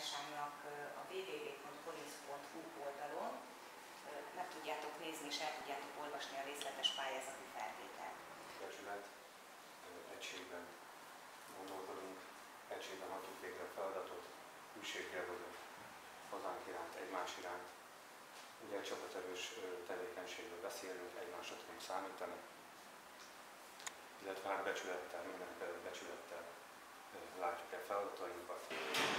munkatársámnak a www.polisz.hu oldalon meg tudjátok nézni és el tudjátok olvasni a részletes pályázati feltételt. Becsület, egységben gondolkodunk, egységben hagyjuk végre a feladatot, hűséggel vagyunk hazánk iránt, egymás iránt. Ugye egy csapaterős tevékenységről beszélünk, egymásra tudunk számítani, illetve hát becsülettel, mindenek előtt becsülettel látjuk el feladatainkat.